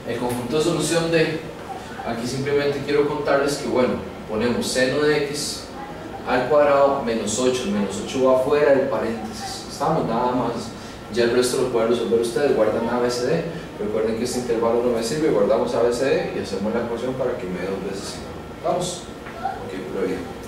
El conjunto de solución de, aquí simplemente quiero contarles que, bueno, ponemos seno de x al cuadrado menos 8, el menos 8 va fuera del paréntesis, estamos nada más, ya el resto lo pueden resolver ustedes, guardan ABCD, recuerden que este intervalo no me sirve, guardamos ABCD y hacemos la ecuación para que me dé 2 veces 5. ¿Vamos? Ok, prueba bien.